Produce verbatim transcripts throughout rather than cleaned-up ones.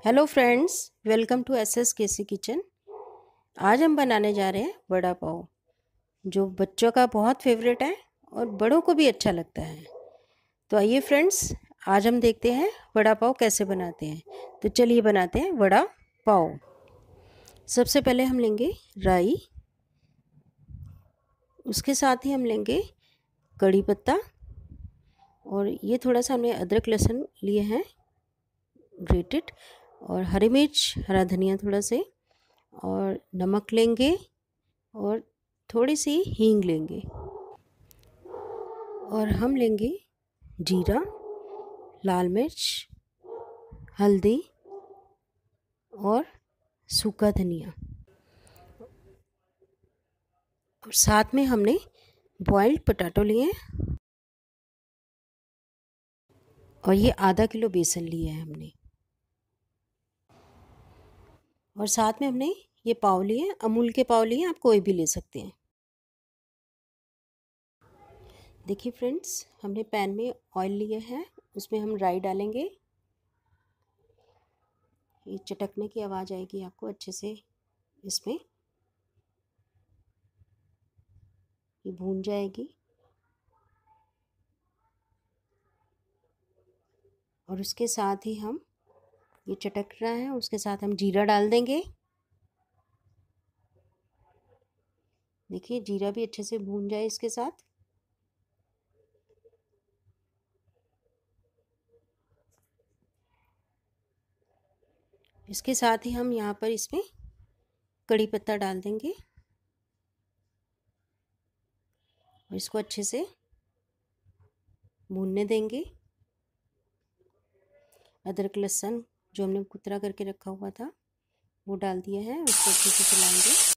Hello friends, welcome to S S K C kitchen. आज हम बनाने जा रहे हैं वड़ा पाव, जो बच्चों का बहुत फेवरेट है और बड़ों को भी अच्छा लगता है। तो आइए फ्रेंड्स, आज हम देखते हैं वड़ा पाव कैसे बनाते हैं। तो चलिए बनाते हैं वड़ा पाव। सबसे पहले हम लेंगे राई, उसके साथ ही हम लेंगे कड़ी पत्ता, और ये थोड़ा सा हमने अदरक लहसुन लिए हैं ग्रेटेड, और हरी मिर्च, हरा धनिया थोड़ा से, और नमक लेंगे और थोड़ी सी हींग लेंगे, और हम लेंगे जीरा, लाल मिर्च, हल्दी और सूखा धनिया, और साथ में हमने बॉइल्ड पोटैटो लिए और ये आधा किलो बेसन लिया है हमने, और साथ में हमने ये पाव लिए, अमूल के पाव लिए, आप कोई भी ले सकते हैं। देखिए फ्रेंड्स, हमने पैन में ऑयल लिया है, उसमें हम राई डालेंगे। ये चटकने की आवाज़ आएगी आपको अच्छे से, इसमें ये भून जाएगी। और उसके साथ ही हम, ये चटक रहा है, उसके साथ हम जीरा डाल देंगे। देखिए जीरा भी अच्छे से भून जाए इसके साथ। इसके साथ ही हम यहाँ पर इसमें कड़ी पत्ता डाल देंगे और इसको अच्छे से भूनने देंगे। अदरक लहसुन जो हमने कुतरा करके रखा हुआ था वो डाल दिया है, उसको अच्छे से चलाएंगे।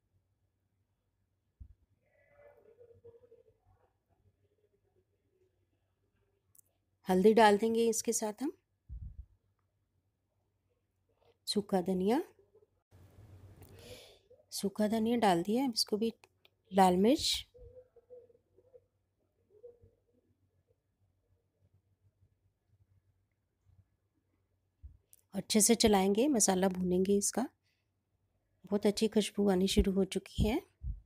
हल्दी डाल देंगे इसके साथ हम, सूखा धनिया, सूखा धनिया डाल दिया है, इसको भी, लाल मिर्च, अच्छे से चलाएंगे, मसाला भूनेंगे इसका। बहुत अच्छी खुशबू आनी शुरू हो चुकी है।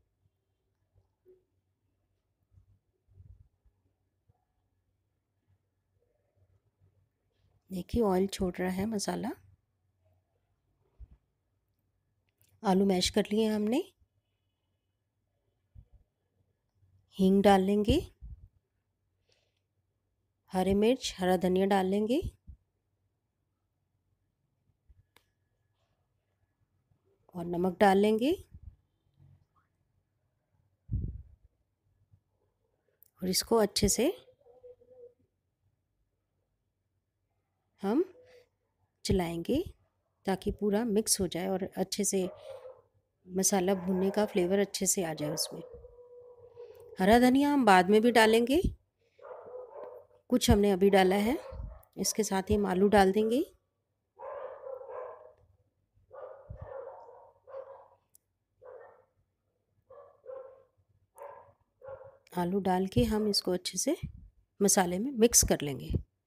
देखिए ऑयल छोड़ रहा है मसाला। आलू मैश कर लिए हमने, हींग डाल लेंगे, हरी मिर्च, हरा धनिया डाल लेंगे, और नमक डाल लेंगे, और इसको अच्छे से हम चलाएंगे ताकि पूरा मिक्स हो जाए और अच्छे से मसाला भुनने का फ्लेवर अच्छे से आ जाए उसमें। हरा धनिया हम बाद में भी डालेंगे, कुछ हमने अभी डाला है। इसके साथ ही हम आलू डाल देंगे। आलू डाल के हम इसको अच्छे से मसाले में मिक्स कर लेंगे।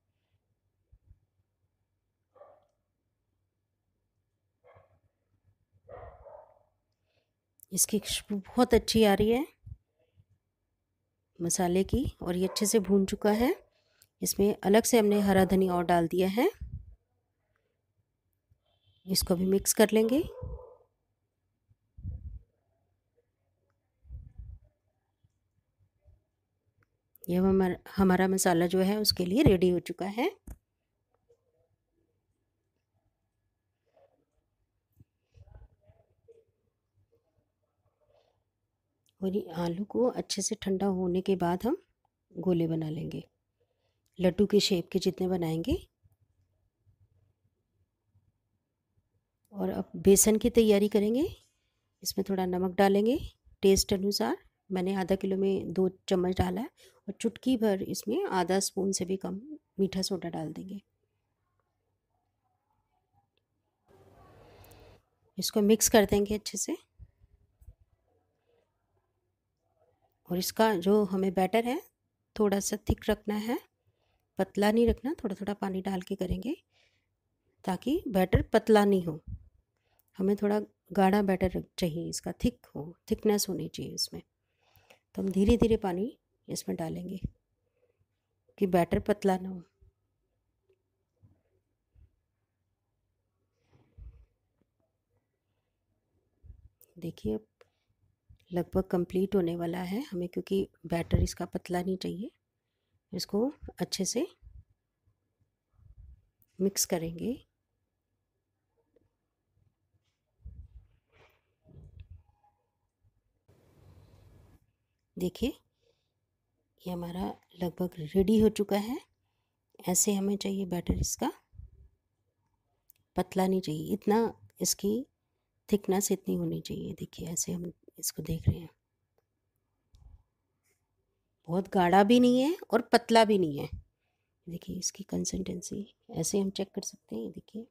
इसकी खुशबू बहुत अच्छी आ रही है मसाले की, और ये अच्छे से भून चुका है। इसमें अलग से हमने हरा धनिया और डाल दिया है, इसको भी मिक्स कर लेंगे। ये हमारा हमारा मसाला जो है उसके लिए रेडी हो चुका है। और ये आलू को अच्छे से ठंडा होने के बाद हम गोले बना लेंगे, लड्डू के शेप के जितने बनाएंगे। और अब बेसन की तैयारी करेंगे। इसमें थोड़ा नमक डालेंगे टेस्ट अनुसार। मैंने आधा किलो में दो चम्मच डाला है, और चुटकी भर इसमें आधा स्पून से भी कम मीठा सोडा डाल देंगे। इसको मिक्स कर देंगे अच्छे से। और इसका जो हमें बैटर है थोड़ा सा थिक रखना है, पतला नहीं रखना, थोड़ा थोड़ा पानी डाल के करेंगे ताकि बैटर पतला नहीं हो। हमें थोड़ा गाढ़ा बैटर चाहिए, इसका थिक हो, थिकनेस होनी चाहिए इसमें। तो हम धीरे धीरे पानी इसमें डालेंगे कि बैटर पतला ना हो। देखिए अब लगभग कंप्लीट होने वाला है हमें, क्योंकि बैटर इसका पतला नहीं चाहिए। इसको अच्छे से मिक्स करेंगे। देखिए ये हमारा लगभग रेडी हो चुका है। ऐसे हमें चाहिए बैटर, इसका पतला नहीं चाहिए, इतना इसकी थिकनेस इतनी होनी चाहिए। देखिए ऐसे हम इसको देख रहे हैं, बहुत गाढ़ा भी नहीं है और पतला भी नहीं है। देखिए इसकी कंसिस्टेंसी ऐसे हम चेक कर सकते हैं। देखिए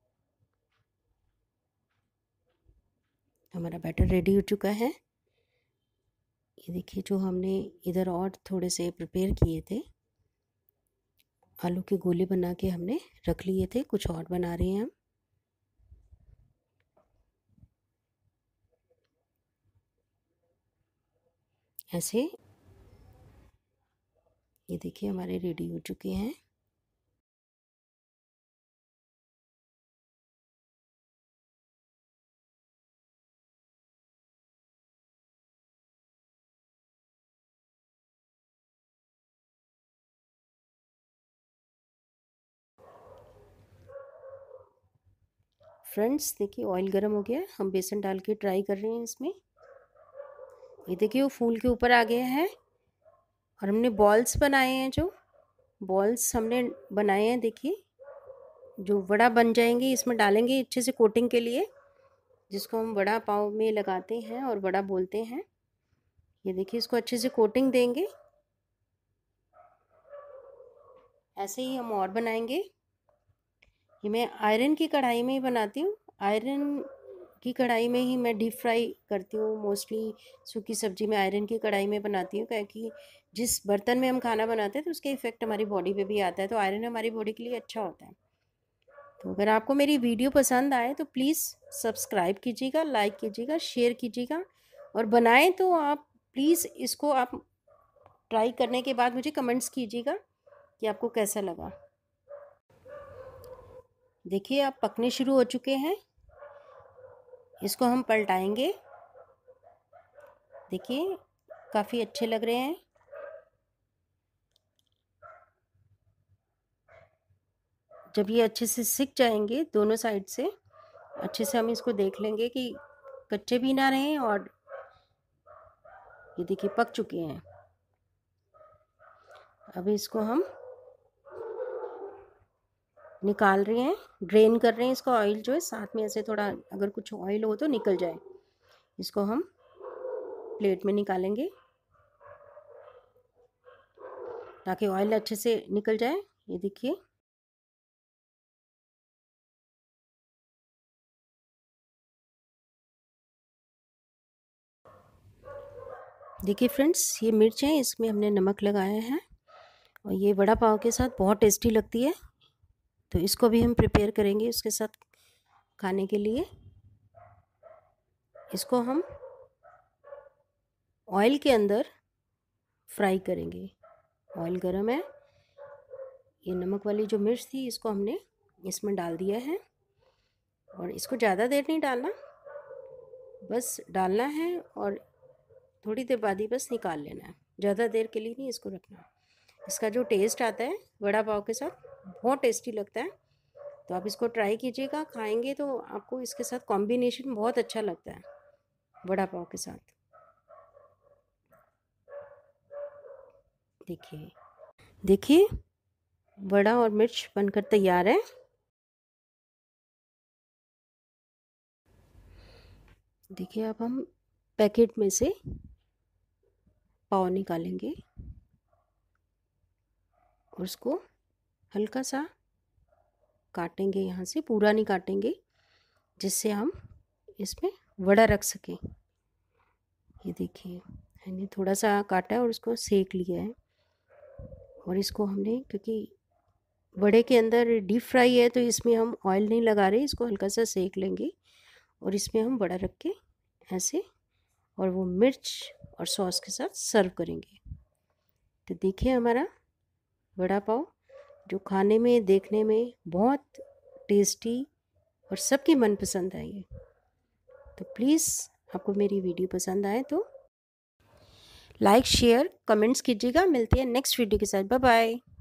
हमारा बैटर रेडी हो चुका है। ये देखिए जो हमने इधर और थोड़े से प्रिपेयर किए थे, आलू के गोले बना के हमने रख लिए थे, कुछ और बना रहे हैं हम। ऐसे ये देखिए हमारे रेडी हो चुके हैं। फ्रेंड्स देखिए ऑयल गर्म हो गया है, हम बेसन डाल के ट्राई कर रहे हैं इसमें। ये देखिए वो फूल के ऊपर आ गया है और हमने बॉल्स बनाए हैं, जो बॉल्स हमने बनाए हैं देखिए, जो वड़ा बन जाएंगे इसमें डालेंगे अच्छे से कोटिंग के लिए, जिसको हम वड़ा पाव में लगाते हैं और वड़ा बोलते हैं। ये देखिए इसको अच्छे से कोटिंग देंगे। ऐसे ही हम और बनाएंगे। ये मैं आयरन की कढ़ाई में ही बनाती हूँ, आयरन की कढ़ाई में ही मैं डीप फ्राई करती हूँ। मोस्टली सूखी सब्जी में आयरन की कढ़ाई में बनाती हूँ, क्योंकि जिस बर्तन में हम खाना बनाते हैं तो उसके इफ़ेक्ट हमारी बॉडी पे भी आता है, तो आयरन हमारी बॉडी के लिए अच्छा होता है। तो अगर आपको मेरी वीडियो पसंद आए तो प्लीज़ सब्सक्राइब कीजिएगा, लाइक कीजिएगा, शेयर कीजिएगा, और बनाएं तो आप प्लीज़ इसको आप ट्राई करने के बाद मुझे कमेंट्स कीजिएगा कि आपको कैसा लगा। देखिए आप पकने शुरू हो चुके हैं, इसको हम पलटाएंगे। देखिए काफ़ी अच्छे लग रहे हैं। जब ये अच्छे से सिक जाएंगे दोनों साइड से, अच्छे से हम इसको देख लेंगे कि कच्चे भी ना रहें, और ये देखिए पक चुके हैं। अभी इसको हम निकाल रहे हैं, ड्रेन कर रहे हैं इसका ऑयल, जो है साथ में ऐसे थोड़ा अगर कुछ ऑयल हो तो निकल जाए। इसको हम प्लेट में निकालेंगे ताकि ऑयल अच्छे से निकल जाए। ये देखिए देखिए फ्रेंड्स ये मिर्च है, इसमें हमने नमक लगाया है और ये वड़ा पाव के साथ बहुत टेस्टी लगती है। तो इसको भी हम प्रिपेयर करेंगे उसके साथ खाने के लिए। इसको हम ऑयल के अंदर फ्राई करेंगे। ऑयल गरम है। ये नमक वाली जो मिर्च थी इसको हमने इसमें डाल दिया है, और इसको ज़्यादा देर नहीं डालना, बस डालना है और थोड़ी देर बाद ही बस निकाल लेना है, ज़्यादा देर के लिए नहीं इसको रखना। इसका जो टेस्ट आता है वड़ा पाव के साथ बहुत टेस्टी लगता है। तो आप इसको ट्राई कीजिएगा, खाएंगे तो आपको इसके साथ कॉम्बिनेशन बहुत अच्छा लगता है वड़ा पाव के साथ। देखिए देखिए वड़ा और मिर्च बनकर तैयार है। देखिए अब हम पैकेट में से पाव निकालेंगे और उसको हल्का सा काटेंगे, यहाँ से पूरा नहीं काटेंगे, जिससे हम इसमें वड़ा रख सकें। ये देखिए मैंने थोड़ा सा काटा है और उसको सेक लिया है, और इसको हमने क्योंकि वड़े के अंदर डीप फ्राई है तो इसमें हम ऑयल नहीं लगा रहे, इसको हल्का सा सेक लेंगे और इसमें हम वड़ा रख के ऐसे और वो मिर्च और सॉस के साथ सर्व करेंगे। तो देखिए हमारा वड़ा पाव जो खाने में देखने में बहुत टेस्टी और सबकी मनपसंद है ये। तो प्लीज़ आपको मेरी वीडियो पसंद आए तो लाइक शेयर कमेंट्स कीजिएगा। मिलते हैं नेक्स्ट वीडियो के साथ। Bye bye.